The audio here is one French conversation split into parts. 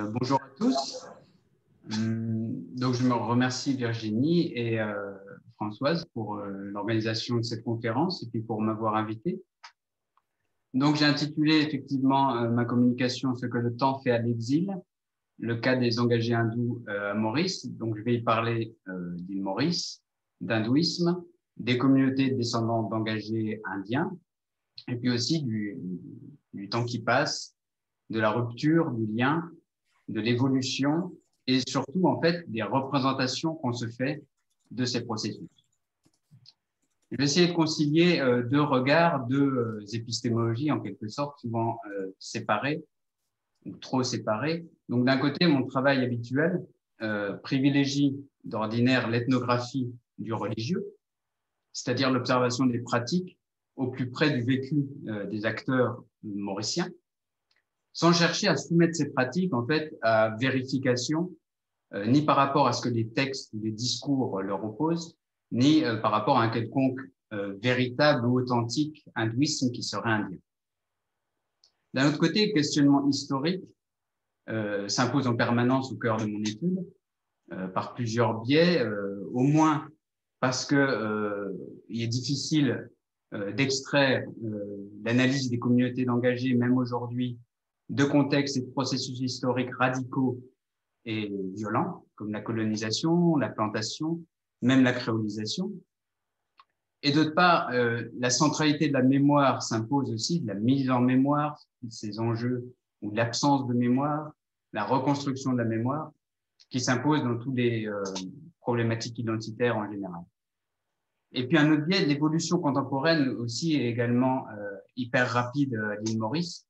Bonjour à tous. Donc, je me remercie Virginie et Françoise pour l'organisation de cette conférence et puis pour m'avoir invité. Donc, j'ai intitulé effectivement ma communication Ce que le temps fait à l'exil, le cas des engagés hindous à Maurice. Donc, je vais y parler d'île Maurice, d'hindouisme, des communautés de descendants d'engagés indiens et puis aussi du temps qui passe, de la rupture, du lien, de l'évolution et surtout, en fait, des représentations qu'on se fait de ces processus. Je vais essayer de concilier deux regards, deux épistémologies, en quelque sorte, souvent séparées ou trop séparées. Donc, d'un côté, mon travail habituel privilégie d'ordinaire l'ethnographie du religieux, c'est-à-dire l'observation des pratiques au plus près du vécu des acteurs mauriciens, sans chercher à soumettre ces pratiques en fait à vérification, ni par rapport à ce que les textes ou les discours leur opposent, ni par rapport à un quelconque véritable ou authentique hindouisme qui serait indien. D'un autre côté, le questionnement historique s'impose en permanence au cœur de mon étude, par plusieurs biais, au moins parce que il est difficile d'extraire l'analyse des communautés d'engagés, même aujourd'hui, de contextes et de processus historiques radicaux et violents, comme la colonisation, la plantation, même la créolisation. Et d'autre part, la centralité de la mémoire s'impose aussi, de la mise en mémoire, de ces enjeux ou de l'absence de mémoire, la reconstruction de la mémoire, qui s'impose dans toutes les problématiques identitaires en général. Et puis un autre biais, l'évolution contemporaine aussi est également hyper rapide à l'île Maurice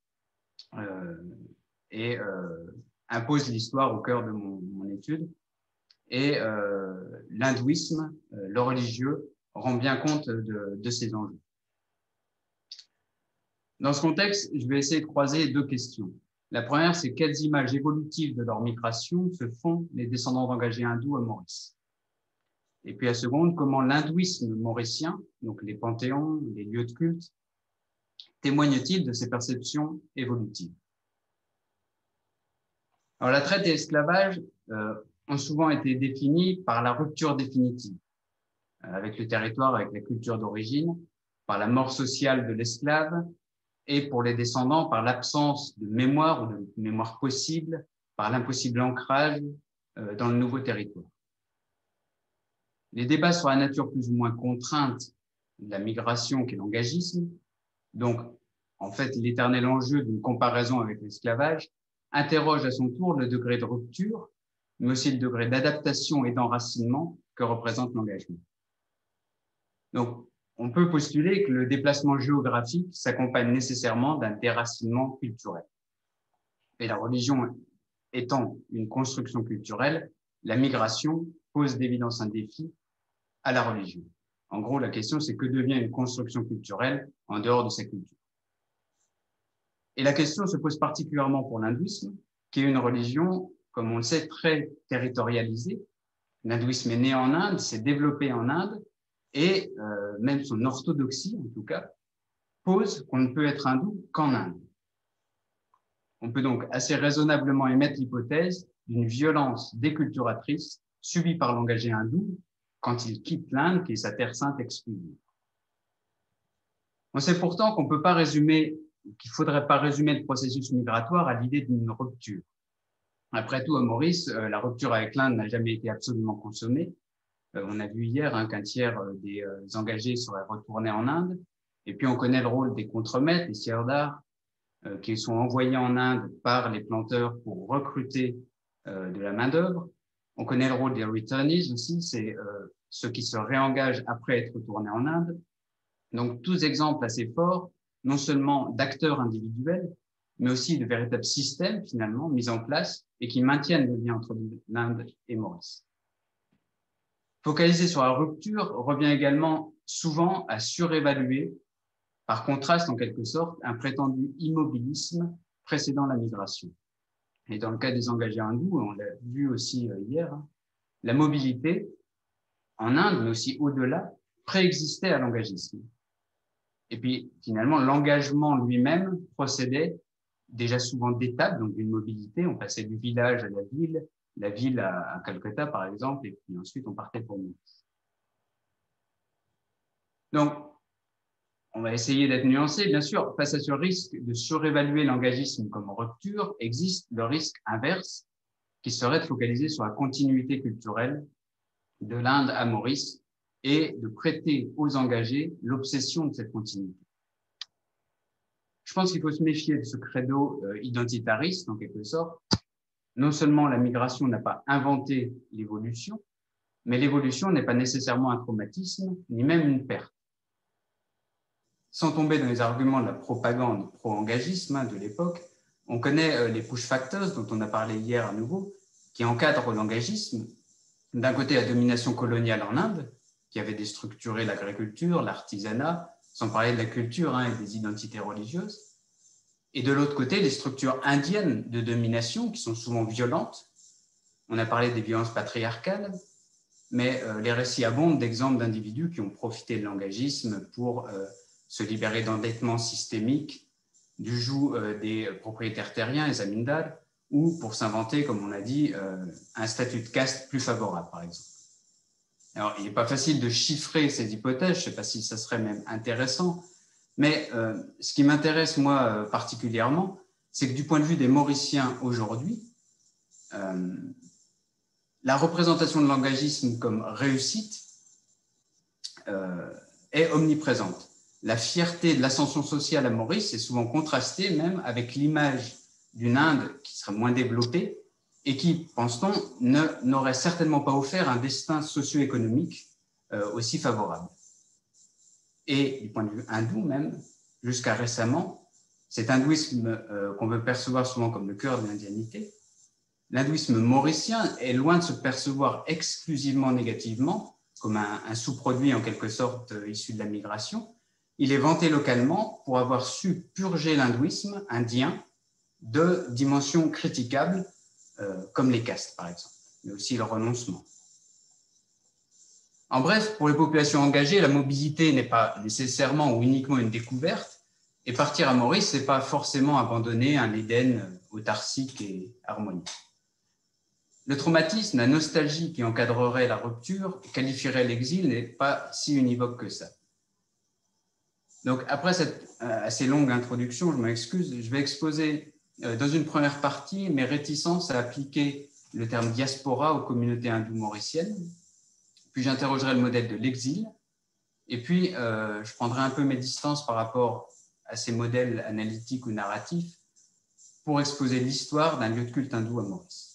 et impose l'histoire au cœur de mon étude. Et l'hindouisme, le religieux, rend bien compte de ces enjeux. Dans ce contexte, je vais essayer de croiser deux questions. La première, c'est quelles images évolutives de leur migration se font les descendants d'engagés hindous à Maurice. Et puis la seconde, comment l'hindouisme mauricien, donc les panthéons, les lieux de culte, témoigne-t-il de ces perceptions évolutives? Alors la traite et l'esclavage ont souvent été définis par la rupture définitive avec le territoire, avec la culture d'origine, par la mort sociale de l'esclave et pour les descendants par l'absence de mémoire ou de mémoire possible, par l'impossible ancrage dans le nouveau territoire. Les débats sur la nature plus ou moins contrainte de la migration qu'est l'engagisme, donc en fait l'éternel enjeu d'une comparaison avec l'esclavage, interroge à son tour le degré de rupture, mais aussi le degré d'adaptation et d'enracinement que représente l'engagement. Donc, on peut postuler que le déplacement géographique s'accompagne nécessairement d'un déracinement culturel. Et la religion étant une construction culturelle, la migration pose d'évidence un défi à la religion. En gros, la question, c'est que devient une construction culturelle en dehors de sa culture? Et la question se pose particulièrement pour l'hindouisme, qui est une religion, comme on le sait, très territorialisée. L'hindouisme est né en Inde, s'est développé en Inde, et même son orthodoxie, en tout cas, pose qu'on ne peut être hindou qu'en Inde. On peut donc assez raisonnablement émettre l'hypothèse d'une violence déculturatrice subie par l'engagé hindou quand il quitte l'Inde, qui est sa terre sainte exclusive. On sait pourtant qu'on peut pas résumer, qu'il faudrait pas résumer le processus migratoire à l'idée d'une rupture. Après tout, à Maurice, la rupture avec l'Inde n'a jamais été absolument consommée. On a vu hier qu'un tiers des engagés seraient retournés en Inde. Et puis, on connaît le rôle des contremaîtres, les sirdars, qui sont envoyés en Inde par les planteurs pour recruter de la main-d'œuvre. On connaît le rôle des returnees aussi, c'est ceux qui se réengagent après être retournés en Inde. Donc, tous exemples assez forts, non seulement d'acteurs individuels, mais aussi de véritables systèmes, finalement, mis en place et qui maintiennent le lien entre l'Inde et Maurice. Focaliser sur la rupture revient également souvent à surévaluer, par contraste en quelque sorte, un prétendu immobilisme précédant la migration. Et dans le cas des engagés hindous, on l'a vu aussi hier, la mobilité en Inde, mais aussi au-delà, préexistait à l'engagisme. Et puis finalement, l'engagement lui-même procédait déjà souvent d'étapes, donc d'une mobilité. On passait du village à la ville à Calcutta, par exemple, et puis ensuite on partait pour Maurice. Donc, on va essayer d'être nuancé. Bien sûr, face à ce risque de surévaluer l'engagisme comme rupture, existe le risque inverse qui serait de focaliser sur la continuité culturelle de l'Inde à Maurice et de prêter aux engagés l'obsession de cette continuité. Je pense qu'il faut se méfier de ce credo identitariste, en quelque sorte. Non seulement la migration n'a pas inventé l'évolution, mais l'évolution n'est pas nécessairement un traumatisme, ni même une perte. Sans tomber dans les arguments de la propagande pro-engagisme de l'époque, on connaît les push factors dont on a parlé hier à nouveau, qui encadrent l'engagisme. D'un côté, la domination coloniale en Inde, qui avait déstructuré l'agriculture, l'artisanat, sans parler de la culture et des identités religieuses. Et de l'autre côté, les structures indiennes de domination, qui sont souvent violentes. On a parlé des violences patriarcales, mais les récits abondent d'exemples d'individus qui ont profité de l'engagisme pour se libérer d'endettements systémiques, du joug des propriétaires terriens, les zamindars, ou pour s'inventer, comme on a dit, un statut de caste plus favorable, par exemple. Alors, il n'est pas facile de chiffrer ces hypothèses, je ne sais pas si ça serait même intéressant, mais ce qui m'intéresse, moi, particulièrement, c'est que du point de vue des Mauriciens aujourd'hui, la représentation de l'engagisme comme réussite est omniprésente. La fierté de l'ascension sociale à Maurice est souvent contrastée même avec l'image d'une Inde qui serait moins développée et qui, pense-t-on, n'aurait certainement pas offert un destin socio-économique aussi favorable. Et du point de vue hindou même, jusqu'à récemment, cet hindouisme qu'on veut percevoir souvent comme le cœur de l'indianité, l'hindouisme mauricien est loin de se percevoir exclusivement négativement, comme un sous-produit en quelque sorte issu de la migration. Il est vanté localement pour avoir su purger l'hindouisme indien de dimensions critiquables, comme les castes par exemple, mais aussi le renoncement. En bref, pour les populations engagées, la mobilité n'est pas nécessairement ou uniquement une découverte, et partir à Maurice, ce n'est pas forcément abandonner un Éden autarcique et harmonieux. Le traumatisme, la nostalgie qui encadrerait la rupture, qualifierait l'exil, n'est pas si univoque que ça. Donc, après cette assez longue introduction, je m'excuse, je vais exposer dans une première partie mes réticences à appliquer le terme diaspora aux communautés hindou-mauriciennes, puis j'interrogerai le modèle de l'exil, et puis je prendrai un peu mes distances par rapport à ces modèles analytiques ou narratifs pour exposer l'histoire d'un lieu de culte hindou à Maurice.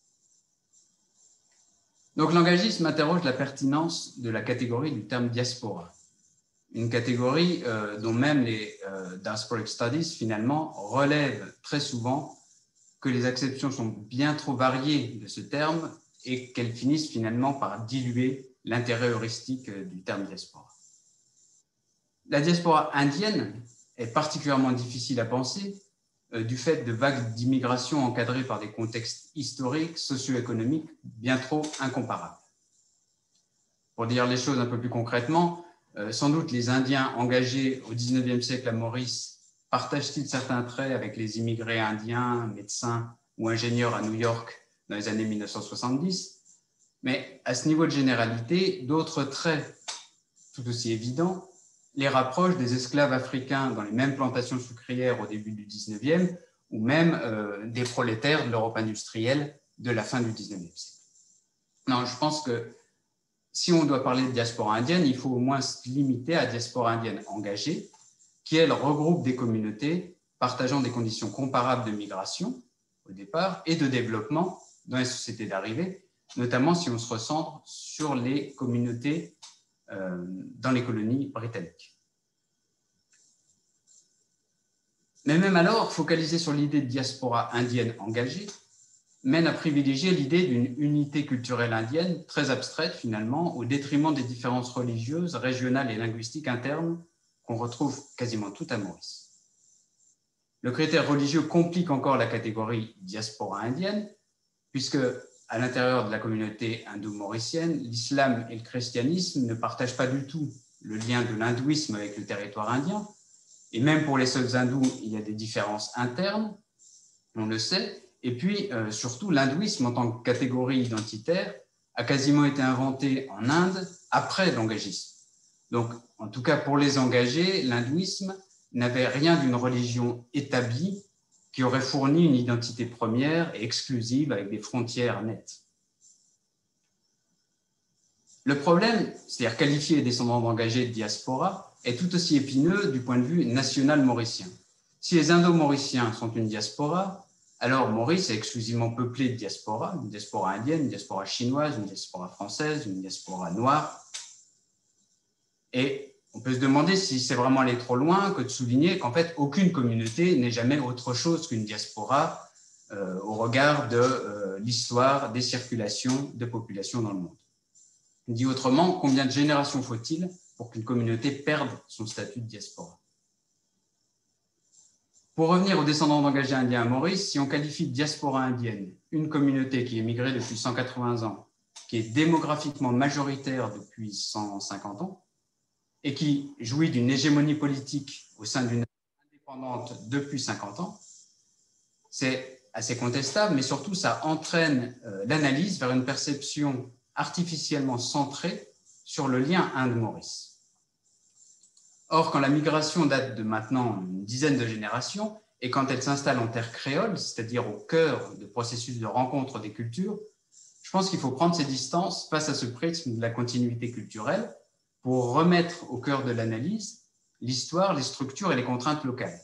Donc, l'engagisme interroge la pertinence de la catégorie du terme diaspora, une catégorie dont même les diasporic studies, finalement, relèvent très souvent que les acceptions sont bien trop variées de ce terme et qu'elles finissent finalement par diluer l'intérêt heuristique du terme diaspora. La diaspora indienne est particulièrement difficile à penser du fait de vagues d'immigration encadrées par des contextes historiques, socio-économiques bien trop incomparables. Pour dire les choses un peu plus concrètement, sans doute les Indiens engagés au XIXe siècle à Maurice partagent-ils certains traits avec les immigrés indiens, médecins ou ingénieurs à New York dans les années 1970, mais à ce niveau de généralité, d'autres traits tout aussi évidents les rapprochent des esclaves africains dans les mêmes plantations sucrières au début du XIXe ou même des prolétaires de l'Europe industrielle de la fin du XIXe siècle. Non, je pense que si on doit parler de diaspora indienne, il faut au moins se limiter à la diaspora indienne engagée, qui, elle, regroupe des communautés partageant des conditions comparables de migration au départ et de développement dans les sociétés d'arrivée, notamment si on se recentre sur les communautés dans les colonies britanniques. Mais même alors, focaliser sur l'idée de diaspora indienne engagée mène à privilégier l'idée d'une unité culturelle indienne très abstraite finalement, au détriment des différences religieuses, régionales et linguistiques internes qu'on retrouve quasiment toutes à Maurice. Le critère religieux complique encore la catégorie diaspora indienne, puisque à l'intérieur de la communauté indo-mauricienne, l'islam et le christianisme ne partagent pas du tout le lien de l'hindouisme avec le territoire indien, et même pour les seuls hindous, il y a des différences internes, on le sait. Et puis, surtout, l'hindouisme en tant que catégorie identitaire a quasiment été inventé en Inde après l'engagisme. Donc, en tout cas, pour les engagés, l'hindouisme n'avait rien d'une religion établie qui aurait fourni une identité première et exclusive avec des frontières nettes. Le problème, c'est-à-dire qualifier les descendants d'engagés de diaspora, est tout aussi épineux du point de vue national mauricien. Si les Indo-Mauriciens sont une diaspora, alors Maurice est exclusivement peuplé de diaspora, une diaspora indienne, une diaspora chinoise, une diaspora française, une diaspora noire. Et on peut se demander si c'est vraiment aller trop loin que de souligner qu'en fait, aucune communauté n'est jamais autre chose qu'une diaspora au regard de l'histoire des circulations de populations dans le monde. Dit autrement, combien de générations faut-il pour qu'une communauté perde son statut de diaspora? Pour revenir aux descendants d'engagés indiens à Maurice, si on qualifie de diaspora indienne une communauté qui est migrée depuis 180 ans, qui est démographiquement majoritaire depuis 150 ans, et qui jouit d'une hégémonie politique au sein d'une indépendante depuis 50 ans, c'est assez contestable, mais surtout ça entraîne l'analyse vers une perception artificiellement centrée sur le lien Inde-Maurice. Or, quand la migration date de maintenant une dizaine de générations et quand elle s'installe en terre créole, c'est-à-dire au cœur de processus de rencontre des cultures, je pense qu'il faut prendre ses distances face à ce prisme de la continuité culturelle pour remettre au cœur de l'analyse l'histoire, les structures et les contraintes locales.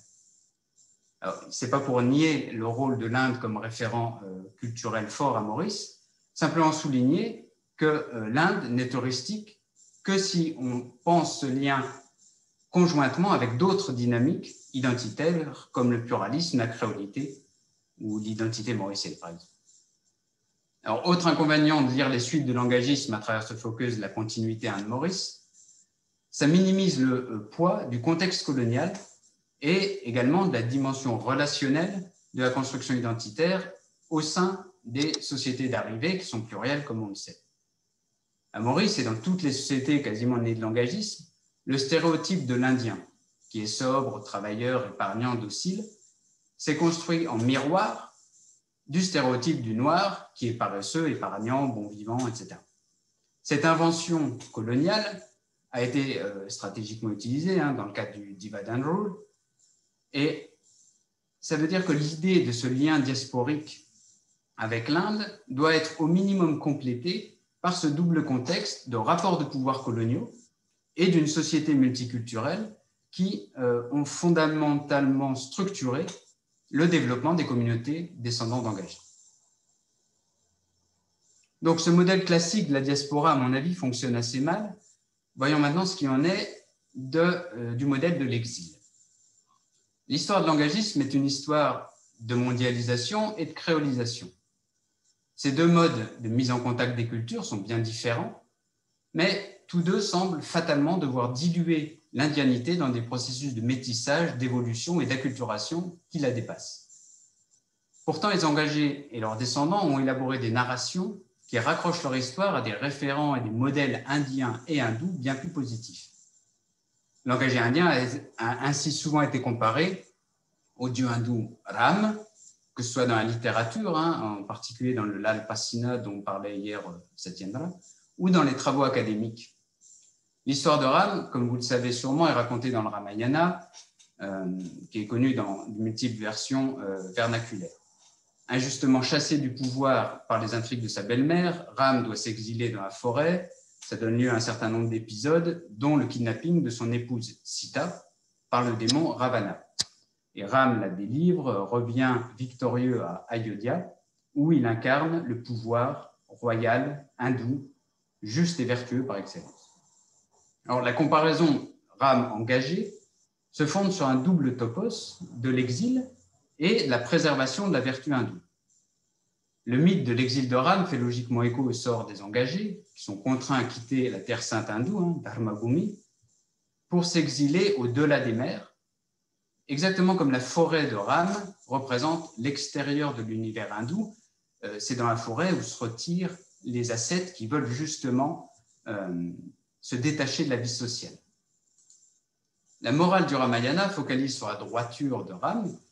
Ce n'est pas pour nier le rôle de l'Inde comme référent culturel fort à Maurice, simplement souligner que l'Inde n'est touristique que si on pense ce lien conjointement avec d'autres dynamiques identitaires comme le pluralisme, la créolité ou l'identité mauricienne, par exemple. Alors, autre inconvénient de lire les suites de l'engagisme à travers ce focus de la continuité Inde-Maurice, ça minimise le poids du contexte colonial et également de la dimension relationnelle de la construction identitaire au sein des sociétés d'arrivée qui sont plurielles, comme on le sait. À Maurice et dans toutes les sociétés quasiment nées de l'engagisme, le stéréotype de l'Indien, qui est sobre, travailleur, épargnant, docile, s'est construit en miroir du stéréotype du Noir, qui est paresseux, épargnant, bon vivant, etc. Cette invention coloniale a été stratégiquement utilisée dans le cadre du Divide and Rule, et ça veut dire que l'idée de ce lien diasporique avec l'Inde doit être au minimum complétée par ce double contexte de rapports de pouvoir coloniaux et d'une société multiculturelle qui ont fondamentalement structuré le développement des communautés descendants d'engagés. Donc ce modèle classique de la diaspora, à mon avis, fonctionne assez mal. Voyons maintenant ce qui en est du modèle de l'exil. L'histoire de l'engagisme est une histoire de mondialisation et de créolisation. Ces deux modes de mise en contact des cultures sont bien différents, mais tous deux semblent fatalement devoir diluer l'indianité dans des processus de métissage, d'évolution et d'acculturation qui la dépassent. Pourtant, les engagés et leurs descendants ont élaboré des narrations qui raccrochent leur histoire à des référents et des modèles indiens et hindous bien plus positifs. L'engagé indien a ainsi souvent été comparé au dieu hindou Ram, que ce soit dans la littérature, en particulier dans le Lalpasina dont parlait hier Satyendra, ou dans les travaux académiques. L'histoire de Ram, comme vous le savez sûrement, est racontée dans le Ramayana, qui est connu dans de multiples versions vernaculaires. Injustement chassé du pouvoir par les intrigues de sa belle-mère, Ram doit s'exiler dans la forêt. Ça donne lieu à un certain nombre d'épisodes, dont le kidnapping de son épouse Sita par le démon Ravana. Et Ram la délivre, revient victorieux à Ayodhya, où il incarne le pouvoir royal hindou, juste et vertueux par excellence. Alors la comparaison Ram engagé se fonde sur un double topos de l'exil et la préservation de la vertu hindoue. Le mythe de l'exil de Ram fait logiquement écho au sort des engagés, qui sont contraints à quitter la terre sainte hindoue, Dharmabhumi, pour s'exiler au-delà des mers, exactement comme la forêt de Ram représente l'extérieur de l'univers hindou. C'est dans la forêt où se retirent les ascètes qui veulent justement se détacher de la vie sociale. La morale du Ramayana focalise sur la droiture de Ram,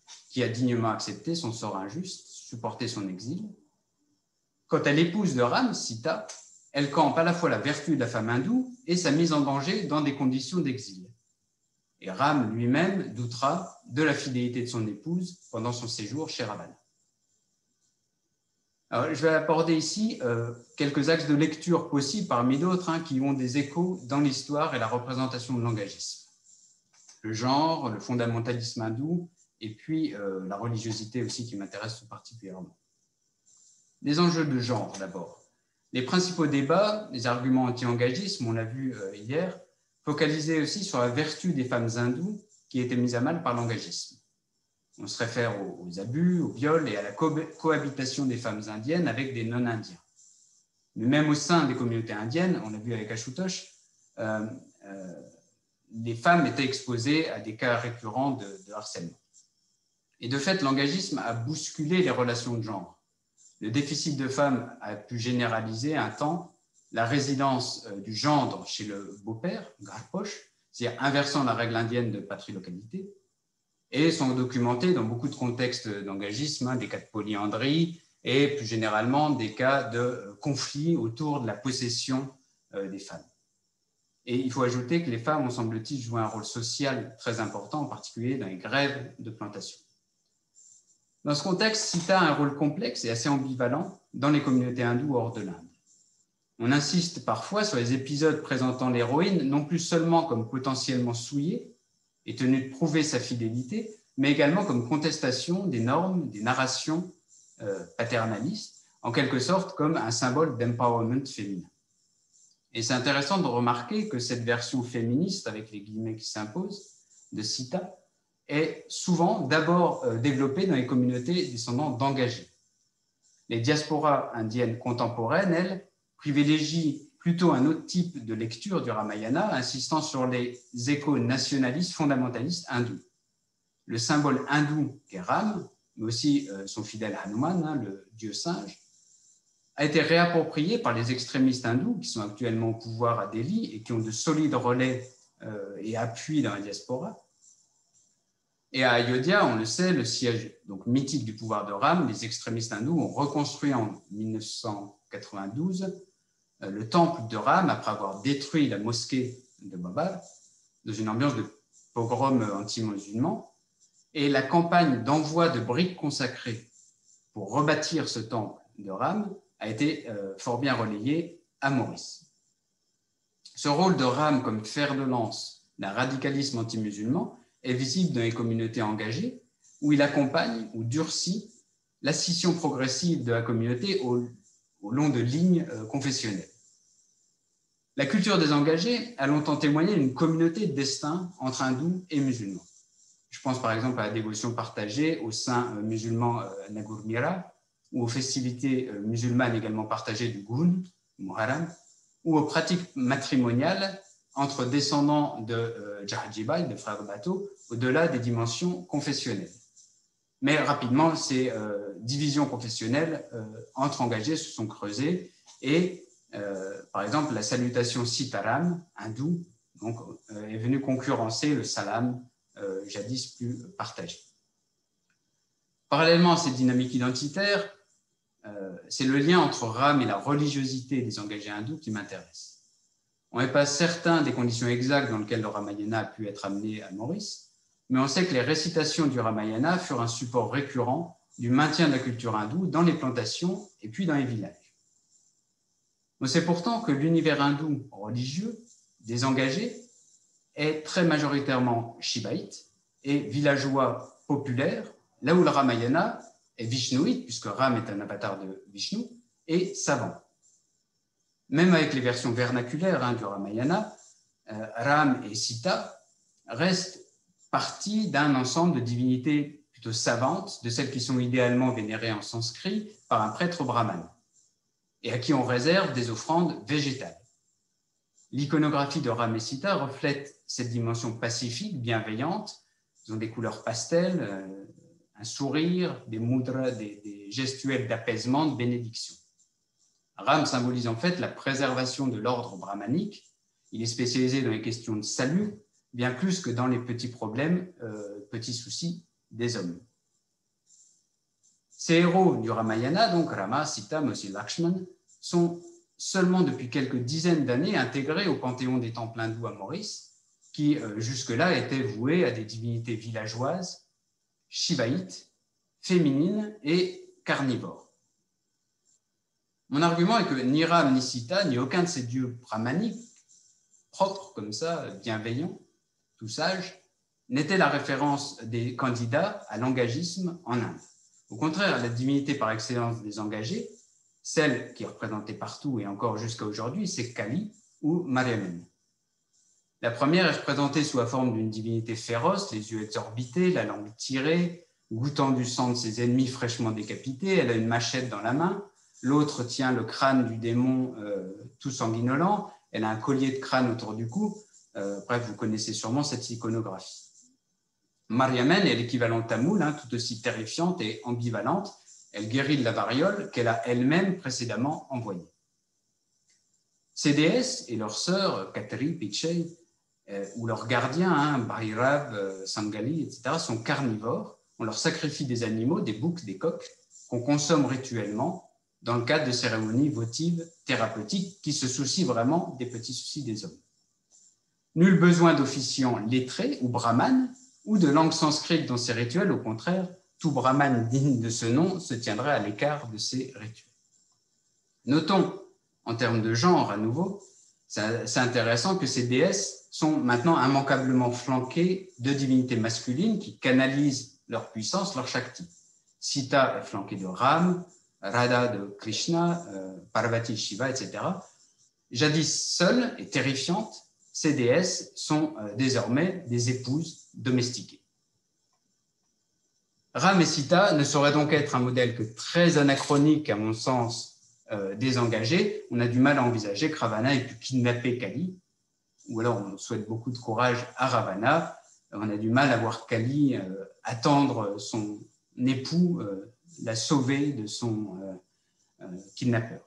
qui a dignement accepté son sort injuste, supporté son exil. Quant à l'épouse de Ram, Sita, elle campe à la fois la vertu de la femme hindoue et sa mise en danger dans des conditions d'exil. Et Ram lui-même doutera de la fidélité de son épouse pendant son séjour chez Ravana. Alors, je vais aborder ici quelques axes de lecture possibles parmi d'autres qui ont des échos dans l'histoire et la représentation de l'engagisme. Le genre, le fondamentalisme hindou et puis la religiosité aussi qui m'intéresse tout particulièrement. Les enjeux de genre d'abord. Les principaux débats, les arguments anti-engagisme, on l'a vu hier, focalisaient aussi sur la vertu des femmes hindoues qui étaient mises à mal par l'engagisme. On se réfère aux abus, aux viols et à la cohabitation des femmes indiennes avec des non-indiens. Mais même au sein des communautés indiennes, on l'a vu avec Ashutosh, les femmes étaient exposées à des cas récurrents de harcèlement. Et de fait, l'engagisme a bousculé les relations de genre. Le déficit de femmes a pu généraliser un temps la résidence du gendre chez le beau-père, Garpoche, c'est-à-dire inversant la règle indienne de patrilocalité, et sont documentés dans beaucoup de contextes d'engagisme, des cas de polyandrie et plus généralement des cas de conflits autour de la possession des femmes. Et il faut ajouter que les femmes ont, semble-t-il, joué un rôle social très important, en particulier dans les grèves de plantation. Dans ce contexte, Sita a un rôle complexe et assez ambivalent dans les communautés hindoues hors de l'Inde. On insiste parfois sur les épisodes présentant l'héroïne non plus seulement comme potentiellement souillée et tenue de prouver sa fidélité, mais également comme contestation des normes, des narrations paternalistes, en quelque sorte comme un symbole d'empowerment féminin. Et c'est intéressant de remarquer que cette version féministe, avec les guillemets qui s'imposent, de Sita, est souvent d'abord développée dans les communautés descendants d'engagés. Les diasporas indiennes contemporaines, elles, privilégient plutôt un autre type de lecture du Ramayana, insistant sur les échos nationalistes fondamentalistes hindous. Le symbole hindou qu'est Ram, mais aussi son fidèle Hanuman, le dieu singe, a été réapproprié par les extrémistes hindous qui sont actuellement au pouvoir à Delhi et qui ont de solides relais et appuis dans la diaspora. Et à Ayodhya, on le sait, le siège donc mythique du pouvoir de Ram, les extrémistes hindous ont reconstruit en 1992 le temple de Ram après avoir détruit la mosquée de Babar dans une ambiance de pogrom anti-musulman. Et la campagne d'envoi de briques consacrées pour rebâtir ce temple de Ram a été fort bien relayée à Maurice. Ce rôle de Ram comme fer de lance d'un radicalisme anti-musulman est visible dans les communautés engagées où il accompagne ou durcit la scission progressive de la communauté au long de lignes confessionnelles. La culture des engagés a longtemps témoigné d'une communauté de destin entre hindous et musulmans. Je pense par exemple à la dévotion partagée au sein musulman Nagur Mira, ou aux festivités musulmanes également partagées du Gun, Muharram, ou aux pratiques matrimoniales entre descendants de Jahajibai, de frères Bateau, au-delà des dimensions confessionnelles. Mais rapidement, ces divisions confessionnelles entre engagés se sont creusées et, par exemple, la salutation Sitaram, hindoue, donc, est venue concurrencer le salam, jadis plus partagé. Parallèlement à cette dynamique identitaire, c'est le lien entre Ram et la religiosité des engagés hindous qui m'intéresse. On n'est pas certain des conditions exactes dans lesquelles le Ramayana a pu être amené à Maurice, mais on sait que les récitations du Ramayana furent un support récurrent du maintien de la culture hindoue dans les plantations et puis dans les villages. On sait pourtant que l'univers hindou religieux des engagés est très majoritairement shivaïte et villageois populaire, là où le Ramayana est vishnouite, puisque Ram est un avatar de Vishnu, et savant. Même avec les versions vernaculaires du Ramayana, Ram et Sita restent partie d'un ensemble de divinités plutôt savantes, de celles qui sont idéalement vénérées en sanskrit par un prêtre brahmane, et à qui on réserve des offrandes végétales. L'iconographie de Ram et Sita reflète cette dimension pacifique, bienveillante. Ils ont des couleurs pastel, un sourire, des mudras, des gestuels d'apaisement, de bénédiction. Ram symbolise en fait la préservation de l'ordre brahmanique. Il est spécialisé dans les questions de salut, bien plus que dans les petits problèmes, petits soucis des hommes. Ces héros du Ramayana, donc Rama, Sita, mais aussi Lakshman, sont seulement depuis quelques dizaines d'années intégrés au panthéon des temples hindous à Maurice, qui jusque-là étaient voués à des divinités villageoises, shivaïtes, féminines et carnivores. Mon argument est que ni Ram, ni Sita, ni aucun de ces dieux brahmaniques, propres comme ça, bienveillants, tout sages, n'était la référence des candidats à l'engagisme en Inde. Au contraire, la divinité par excellence des engagés, celle qui est représentée partout et encore jusqu'à aujourd'hui, c'est Kali ou Mariamman. La première est représentée sous la forme d'une divinité féroce, les yeux exorbités, la langue tirée, goûtant du sang de ses ennemis fraîchement décapités. Elle a une machette dans la main. L'autre tient le crâne du démon tout sanguinolent. Elle a un collier de crâne autour du cou. Bref, vous connaissez sûrement cette iconographie. Mariamman est l'équivalent tamoul, tout aussi terrifiante et ambivalente. Elle guérit de la variole qu'elle a elle-même précédemment envoyée. Ces déesses et leurs sœurs, Kateri, Pichai, ou leurs gardiens, Bhairav, Sangali, etc., sont carnivores. On leur sacrifie des animaux, des boucs, des coqs, qu'on consomme rituellement dans le cadre de cérémonies votives thérapeutiques qui se soucient vraiment des petits soucis des hommes. Nul besoin d'officiants lettrés ou brahmanes ou de langue sanscrite dans ces rituels. Au contraire, tout brahmane digne de ce nom se tiendrait à l'écart de ces rituels. Notons, en termes de genre à nouveau, c'est intéressant que ces déesses sont maintenant immanquablement flanquées de divinités masculines qui canalisent leur puissance, leur shakti. Sita est flanquée de Ram, Radha de Krishna, Parvati, Shiva, etc. Jadis seules et terrifiantes, ces déesses sont désormais des épouses domestiquées. Ram et Sita ne sauraient donc être un modèle que très anachronique, à mon sens, désengagé. On a du mal à envisager que Ravana ait pu kidnapper Kali, ou alors on souhaite beaucoup de courage à Ravana. On a du mal à voir Kali attendre son époux, la sauver de son kidnappeur.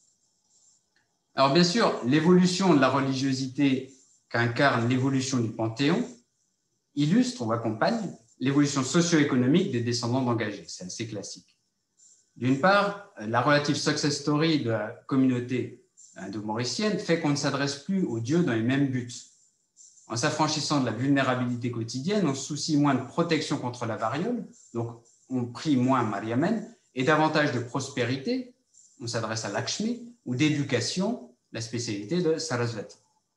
Alors bien sûr, l'évolution de la religiosité qu'incarne l'évolution du Panthéon illustre ou accompagne l'évolution socio-économique des descendants d'engagés. C'est assez classique. D'une part, la relative success story de la communauté indo-mauricienne fait qu'on ne s'adresse plus aux dieux dans les mêmes buts. En s'affranchissant de la vulnérabilité quotidienne, on se soucie moins de protection contre la variole, donc on prie moins Mariamman, et davantage de prospérité, on s'adresse à Lakshmi, ou d'éducation, la spécialité de Sarasvati.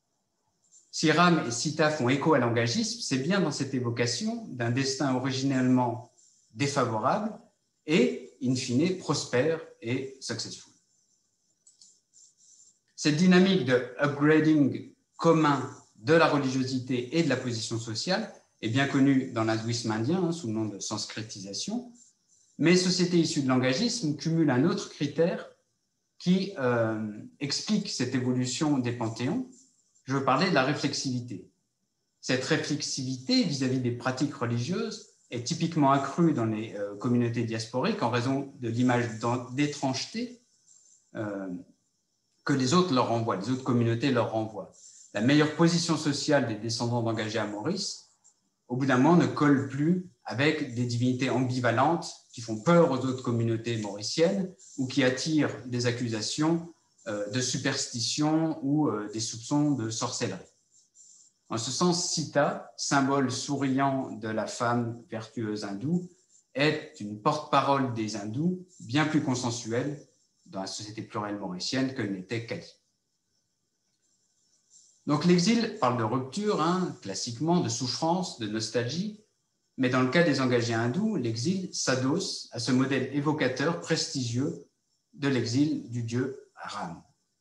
Si Ram et Sita font écho à l'engagisme, c'est bien dans cette évocation d'un destin originellement défavorable et, in fine, prospère et successful. Cette dynamique de upgrading commun de la religiosité et de la position sociale est bien connue dans l'hindouisme indien sous le nom de sanskritisation, mais les sociétés issues de l'engagisme cumulent un autre critère qui explique cette évolution des panthéons. Je veux parler de la réflexivité. Cette réflexivité vis-à-vis des pratiques religieuses est typiquement accrue dans les communautés diasporiques en raison de l'image d'étrangeté que les autres leur renvoient, les autres communautés leur renvoient. La meilleure position sociale des descendants d'engagés à Maurice, au bout d'un moment, ne colle plus avec des divinités ambivalentes qui font peur aux autres communautés mauriciennes ou qui attirent des accusations de superstition ou des soupçons de sorcellerie. En ce sens, Sita, symbole souriant de la femme vertueuse hindoue, est une porte-parole des hindous bien plus consensuelle dans la société plurielle mauricienne que n'était Kali. Donc l'exil parle de rupture, classiquement, de souffrance, de nostalgie, mais dans le cas des engagés hindous, l'exil s'adosse à ce modèle évocateur, prestigieux de l'exil du dieu Ram.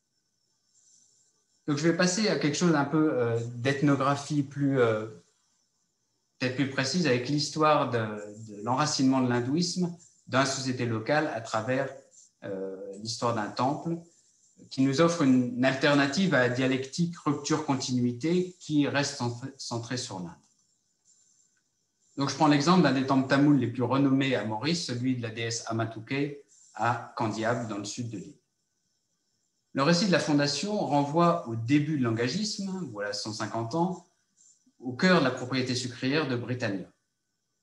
Donc je vais passer à quelque chose un peu d'ethnographie peut-être plus précise avec l'histoire de l'enracinement de l'hindouisme dans la société locale à travers l'histoire d'un temple qui nous offre une alternative à la dialectique rupture-continuité qui reste centrée sur l'Inde. Donc je prends l'exemple d'un des temples tamouls les plus renommés à Maurice, celui de la déesse Amatuke à Kandiab dans le sud de l'île. Le récit de la fondation renvoie au début de l'engagisme, voilà 150 ans, au cœur de la propriété sucrière de Britannia.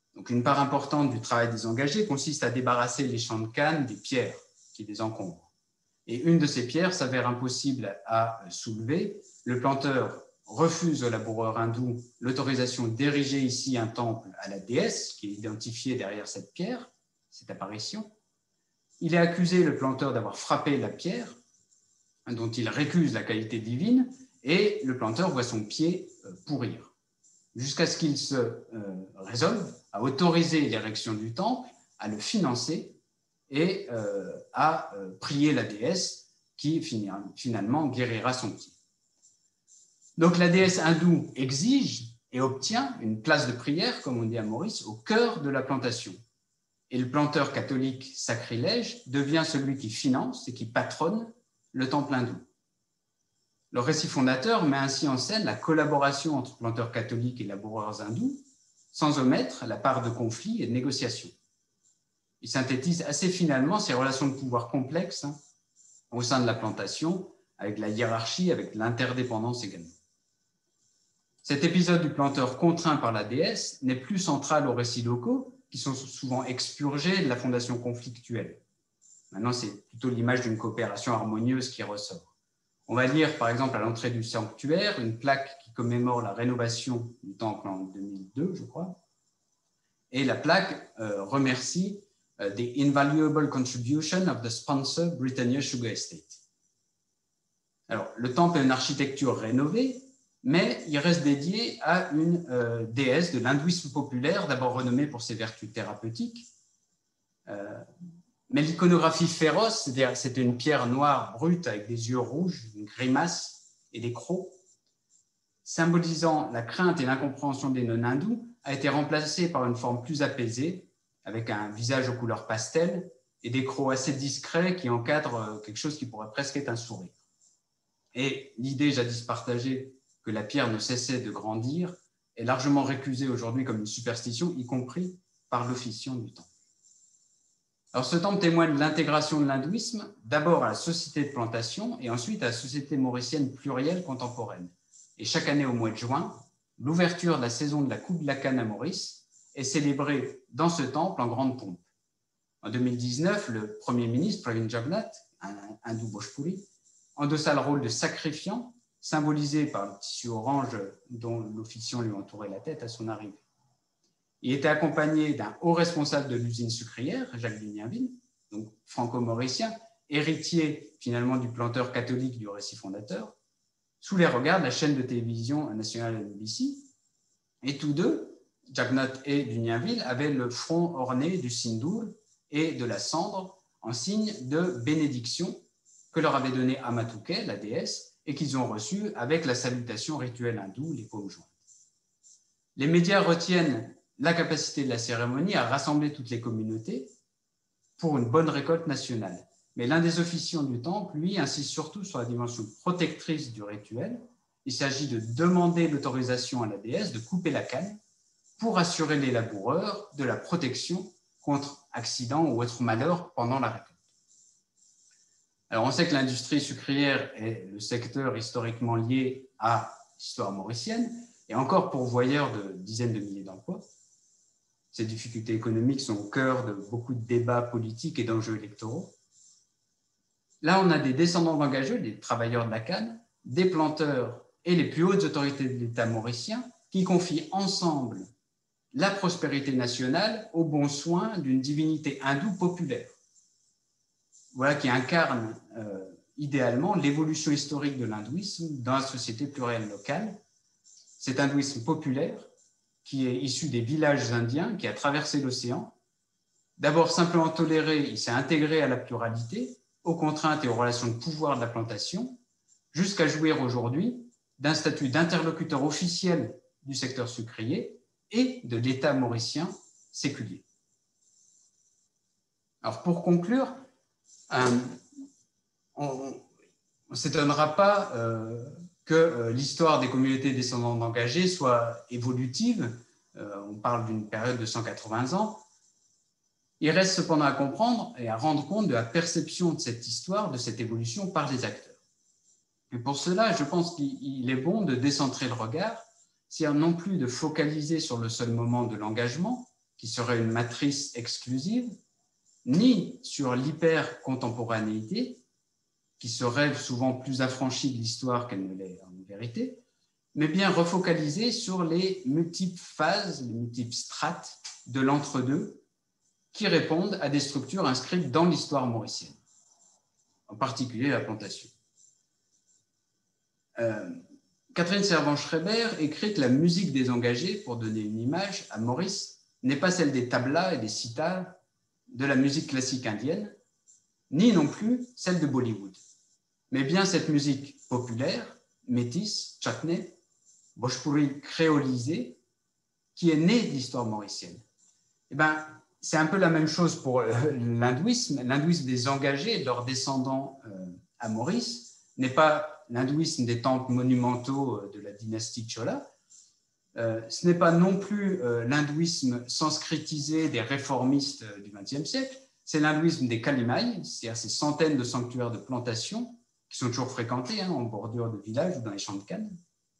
Donc, une part importante du travail des engagés consiste à débarrasser les champs de canne des pierres qui les encombrent. Et une de ces pierres s'avère impossible à soulever. Le planteur refuse au laboureur hindou l'autorisation d'ériger ici un temple à la déesse qui est identifiée derrière cette pierre, cette apparition. Il est accusé, le planteur, d'avoir frappé la pierre, dont il récuse la qualité divine, et le planteur voit son pied pourrir, jusqu'à ce qu'il se résolve à autoriser l'érection du temple, à le financer et à prier la déesse qui finalement guérira son pied. Donc la déesse hindoue exige et obtient une place de prière, comme on dit à Maurice, au cœur de la plantation. Et le planteur catholique sacrilège devient celui qui finance et qui patronne le temple hindou. Le récit fondateur met ainsi en scène la collaboration entre planteurs catholiques et laboureurs hindous, sans omettre la part de conflit et de négociation. Il synthétise assez finalement ces relations de pouvoir complexes au sein de la plantation, avec la hiérarchie, avec l'interdépendance également. Cet épisode du planteur contraint par la déesse n'est plus central aux récits locaux, qui sont souvent expurgés de la fondation conflictuelle. Maintenant, c'est plutôt l'image d'une coopération harmonieuse qui ressort. On va lire, par exemple, à l'entrée du sanctuaire, une plaque qui commémore la rénovation du temple en 2002, je crois. Et la plaque remercie the invaluable contribution of the sponsor Britannia Sugar Estate. Alors, le temple a une architecture rénovée, mais il reste dédié à une déesse de l'hindouisme populaire, d'abord renommée pour ses vertus thérapeutiques. Mais l'iconographie féroce, c'est-à-dire c'était une pierre noire brute avec des yeux rouges, une grimace et des crocs, symbolisant la crainte et l'incompréhension des non-hindous, a été remplacée par une forme plus apaisée, avec un visage aux couleurs pastel et des crocs assez discrets qui encadrent quelque chose qui pourrait presque être un sourire. Et l'idée jadis partagée que la pierre ne cessait de grandir est largement récusée aujourd'hui comme une superstition, y compris par l'officiant du temple. Alors, ce temple témoigne de l'intégration de l'hindouisme, d'abord à la société de plantation et ensuite à la société mauricienne plurielle contemporaine. Et chaque année au mois de juin, l'ouverture de la saison de la coupe de la canne à Maurice est célébrée dans ce temple en grande pompe. En 2019, le Premier ministre, Pravin Jagnnath, un hindou Bhojpuri, endossa le rôle de sacrifiant, symbolisé par le tissu orange dont l'officiant lui entourait la tête à son arrivée. Il était accompagné d'un haut responsable de l'usine sucrière, Jacques Dunienville, donc franco-mauricien, héritier finalement du planteur catholique du récit fondateur, sous les regards de la chaîne de télévision nationale NBC. Et tous deux, Jagnnath et Dunienville, avaient le front orné du sindour et de la cendre en signe de bénédiction que leur avait donné Amatouke, la déesse, et qu'ils ont reçu avec la salutation rituelle hindoue, les paumes jointes. Les médias retiennent la capacité de la cérémonie à rassembler toutes les communautés pour une bonne récolte nationale. Mais l'un des officiants du temple, lui, insiste surtout sur la dimension protectrice du rituel. Il s'agit de demander l'autorisation à la déesse de couper la canne pour assurer les laboureurs de la protection contre accidents ou autres malheurs pendant la récolte. Alors, on sait que l'industrie sucrière est le secteur historiquement lié à l'histoire mauricienne et encore pourvoyeur de dizaines de milliers d'emplois. Ces difficultés économiques sont au cœur de beaucoup de débats politiques et d'enjeux électoraux. Là, on a des descendants d'engagés, des travailleurs de la canne, des planteurs et les plus hautes autorités de l'État mauricien qui confient ensemble la prospérité nationale au bon soin d'une divinité hindoue populaire. Voilà qui incarne idéalement l'évolution historique de l'hindouisme dans la société plurielle locale. Cet hindouisme populaire qui est issu des villages indiens, qui a traversé l'océan. D'abord simplement toléré, il s'est intégré à la pluralité, aux contraintes et aux relations de pouvoir de la plantation, jusqu'à jouir aujourd'hui d'un statut d'interlocuteur officiel du secteur sucrier et de l'État mauricien séculier. Alors pour conclure, on ne s'étonnera pas que l'histoire des communautés descendantes d'engagés soit évolutive. On parle d'une période de 180 ans. Il reste cependant à comprendre et à rendre compte de la perception de cette histoire, de cette évolution par les acteurs. Et pour cela, je pense qu'il est bon de décentrer le regard, c'est-à-dire non plus de focaliser sur le seul moment de l'engagement, qui serait une matrice exclusive, ni sur l'hyper-contemporanéité, qui se rêve souvent plus affranchie de l'histoire qu'elle ne l'est en vérité, mais bien refocalisée sur les multiples phases, les multiples strates de l'entre-deux qui répondent à des structures inscrites dans l'histoire mauricienne, en particulier la plantation. Catherine Servan-Schreiber écrit que la musique des engagés, pour donner une image à Maurice, n'est pas celle des tablas et des sitars de la musique classique indienne, ni non plus celle de Bollywood, mais bien cette musique populaire, métisse, chutney, bhojpuri créolisée, qui est née de l'histoire mauricienne. Eh ben, c'est un peu la même chose pour l'hindouisme. L'hindouisme des engagés, leurs descendants à Maurice, n'est pas l'hindouisme des temples monumentaux de la dynastie Chola. Ce n'est pas non plus l'hindouisme sanskritisé des réformistes du XXe siècle, c'est l'hindouisme des Kalimai, c'est-à-dire ces centaines de sanctuaires de plantation qui sont toujours fréquentés en bordure de villages ou dans les champs de canne.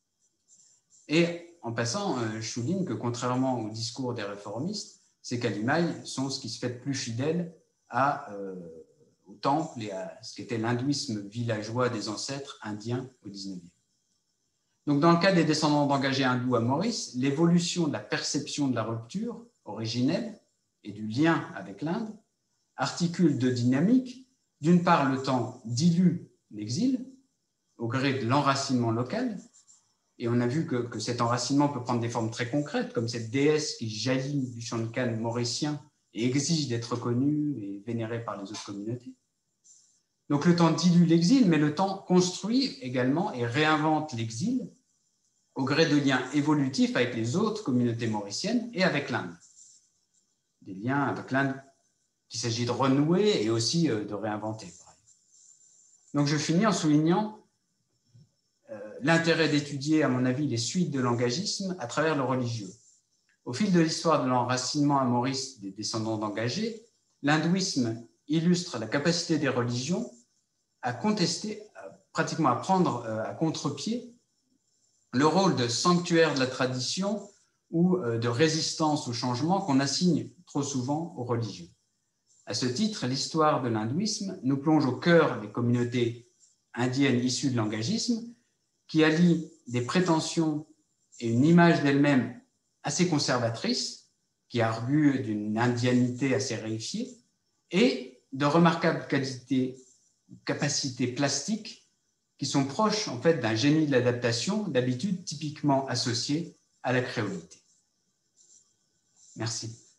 Et en passant, je souligne que contrairement au discours des réformistes, ces Kalimai sont ce qui se fait de plus fidèle au temple et à ce qu'était l'hindouisme villageois des ancêtres indiens au XIXe. Donc, dans le cas des descendants d'engagés hindous à Maurice, l'évolution de la perception de la rupture originelle et du lien avec l'Inde articule deux dynamiques. D'une part, le temps dilue l'exil au gré de l'enracinement local, et on a vu que cet enracinement peut prendre des formes très concrètes, comme cette déesse qui jaillit du champ de canne mauricien et exige d'être connue et vénérée par les autres communautés. Donc le temps dilue l'exil, mais le temps construit également et réinvente l'exil au gré de liens évolutifs avec les autres communautés mauriciennes et avec l'Inde. Des liens avec l'Inde qu'il s'agit de renouer et aussi de réinventer. Donc je finis en soulignant l'intérêt d'étudier, à mon avis, les suites de l'engagisme à travers le religieux. Au fil de l'histoire de l'enracinement à Maurice des descendants d'engagés, l'hindouisme illustre la capacité des religions à contester, pratiquement à prendre à contre-pied le rôle de sanctuaire de la tradition ou de résistance au changement qu'on assigne trop souvent aux religions. À ce titre, l'histoire de l'hindouisme nous plonge au cœur des communautés indiennes issues de l'engagisme qui allient des prétentions et une image d'elle-même assez conservatrice, qui arguent d'une indianité assez réifiée, et de remarquables capacités plastiques qui sont proches en fait d'un génie de l'adaptation, d'habitude typiquement associé à la créolité. Merci.